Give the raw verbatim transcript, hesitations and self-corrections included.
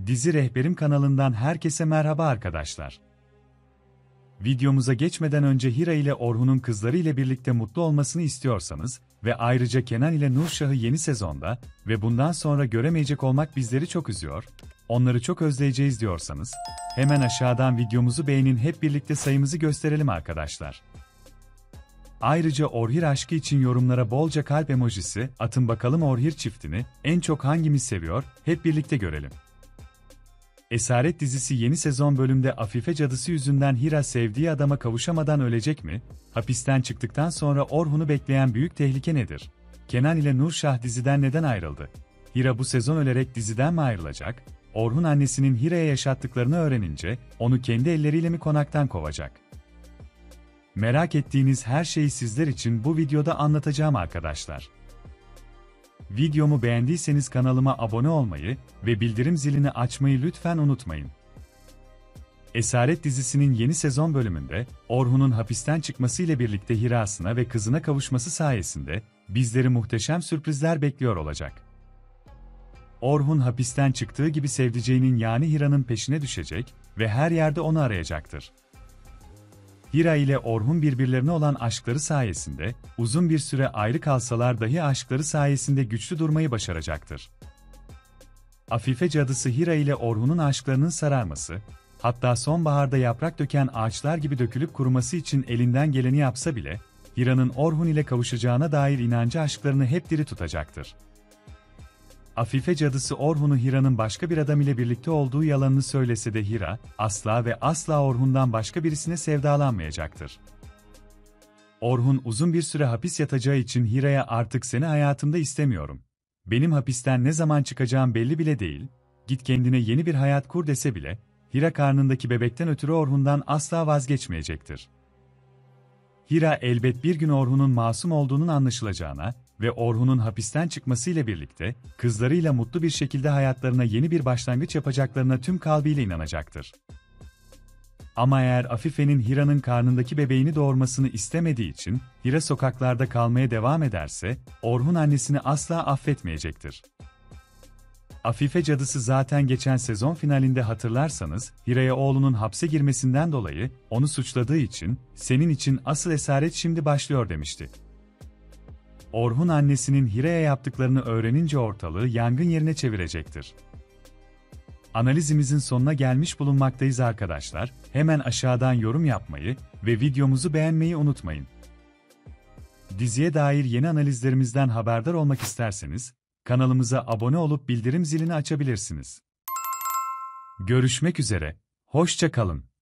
Dizi Rehberim kanalından herkese merhaba arkadaşlar. Videomuza geçmeden önce Hira ile Orhun'un kızları ile birlikte mutlu olmasını istiyorsanız ve ayrıca Kenan ile Nurşah'ı yeni sezonda ve bundan sonra göremeyecek olmak bizleri çok üzüyor, onları çok özleyeceğiz diyorsanız, hemen aşağıdan videomuzu beğenin, hep birlikte sayımızı gösterelim arkadaşlar. Ayrıca Orhir aşkı için yorumlara bolca kalp emojisi atın bakalım, Orhir çiftini en çok hangimiz seviyor, hep birlikte görelim. Esaret dizisi yeni sezon bölümde Afife cadısı yüzünden Hira sevdiği adama kavuşamadan ölecek mi? Hapisten çıktıktan sonra Orhun'u bekleyen büyük tehlike nedir? Kenan ile Nurşah diziden neden ayrıldı? Hira bu sezon ölerek diziden mi ayrılacak? Orhun annesinin Hira'ya yaşattıklarını öğrenince onu kendi elleriyle mi konaktan kovacak? Merak ettiğiniz her şeyi sizler için bu videoda anlatacağım arkadaşlar. Videomu beğendiyseniz kanalıma abone olmayı ve bildirim zilini açmayı lütfen unutmayın. Esaret dizisinin yeni sezon bölümünde Orhun'un hapisten çıkması ile birlikte Hira'sına ve kızına kavuşması sayesinde bizleri muhteşem sürprizler bekliyor olacak. Orhun hapisten çıktığı gibi sevdiceğinin yani Hira'nın peşine düşecek ve her yerde onu arayacaktır. Hira ile Orhun birbirlerine olan aşkları sayesinde, uzun bir süre ayrı kalsalar dahi aşkları sayesinde güçlü durmayı başaracaktır. Afife cadısı Hira ile Orhun'un aşklarının sararması, hatta sonbaharda yaprak döken ağaçlar gibi dökülüp kuruması için elinden geleni yapsa bile, Hira'nın Orhun ile kavuşacağına dair inancı aşklarını hep diri tutacaktır. Afife cadısı Orhun'u Hira'nın başka bir adam ile birlikte olduğu yalanını söylese de Hira, asla ve asla Orhun'dan başka birisine sevdalanmayacaktır. Orhun uzun bir süre hapis yatacağı için Hira'ya artık seni hayatımda istemiyorum, benim hapisten ne zaman çıkacağım belli bile değil, git kendine yeni bir hayat kur dese bile, Hira karnındaki bebekten ötürü Orhun'dan asla vazgeçmeyecektir. Hira elbet bir gün Orhun'un masum olduğunun anlaşılacağına ve Orhun'un hapisten çıkmasıyla birlikte kızlarıyla mutlu bir şekilde hayatlarına yeni bir başlangıç yapacaklarına tüm kalbiyle inanacaktır. Ama eğer Afife'nin Hira'nın karnındaki bebeğini doğurmasını istemediği için Hira sokaklarda kalmaya devam ederse, Orhun annesini asla affetmeyecektir. Afife cadısı zaten geçen sezon finalinde hatırlarsanız, Hira'ya oğlunun hapse girmesinden dolayı onu suçladığı için, senin için asıl esaret şimdi başlıyor demişti. Orhun annesinin Hira'ya yaptıklarını öğrenince ortalığı yangın yerine çevirecektir. Analizimizin sonuna gelmiş bulunmaktayız arkadaşlar, hemen aşağıdan yorum yapmayı ve videomuzu beğenmeyi unutmayın. Diziye dair yeni analizlerimizden haberdar olmak isterseniz, kanalımıza abone olup bildirim zilini açabilirsiniz. Görüşmek üzere, hoşça kalın.